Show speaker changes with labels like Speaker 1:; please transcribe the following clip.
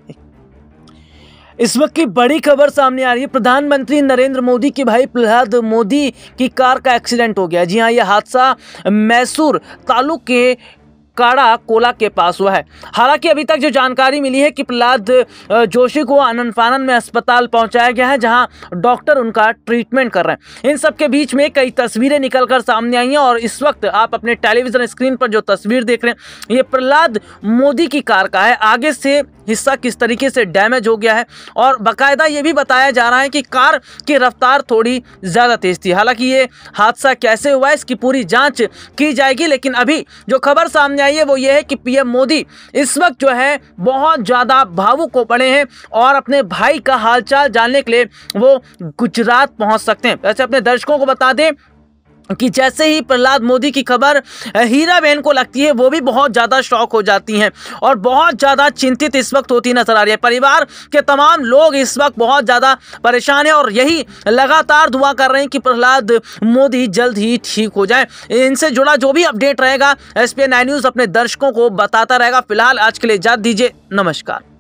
Speaker 1: इस वक्त की बड़ी खबर सामने आ रही है। प्रधानमंत्री नरेंद्र मोदी के भाई प्रहलाद मोदी की कार का एक्सीडेंट हो गया। जी हां, यह हादसा मैसूर तालुक के काड़ा कोला के पास हुआ है। हालांकि अभी तक जो जानकारी मिली है कि प्रहलाद जोशी को आनन फानन में अस्पताल पहुंचाया गया है, जहां डॉक्टर उनका ट्रीटमेंट कर रहे हैं। इन सब के बीच में कई तस्वीरें निकलकर सामने आई हैं और इस वक्त आप अपने टेलीविजन स्क्रीन पर जो तस्वीर देख रहे हैं, ये प्रहलाद मोदी की कार का है। आगे से हिस्सा किस तरीके से डैमेज हो गया है और बाकायदा ये भी बताया जा रहा है कि कार की रफ्तार थोड़ी ज़्यादा तेज थी। हालांकि ये हादसा कैसे हुआ है इसकी पूरी जांच की जाएगी, लेकिन अभी जो खबर सामने आई है वो ये है कि पीएम मोदी इस वक्त जो है बहुत ज़्यादा भावुक हो पड़े हैं और अपने भाई का हालचाल जानने के लिए वो गुजरात पहुंच सकते हैं। वैसे अपने दर्शकों को बता दें कि जैसे ही प्रहलाद मोदी की खबर हीरा बहन को लगती है, वो भी बहुत ज़्यादा शॉक हो जाती हैं और बहुत ज़्यादा चिंतित इस वक्त होती नजर आ रही है। परिवार के तमाम लोग इस वक्त बहुत ज़्यादा परेशान हैं और यही लगातार दुआ कर रहे हैं कि प्रहलाद मोदी जल्द ही ठीक हो जाए। इनसे जुड़ा जो भी अपडेट रहेगा SPN9 न्यूज़ अपने दर्शकों को बताता रहेगा। फिलहाल आज के लिए इजाज़त दीजिए, नमस्कार।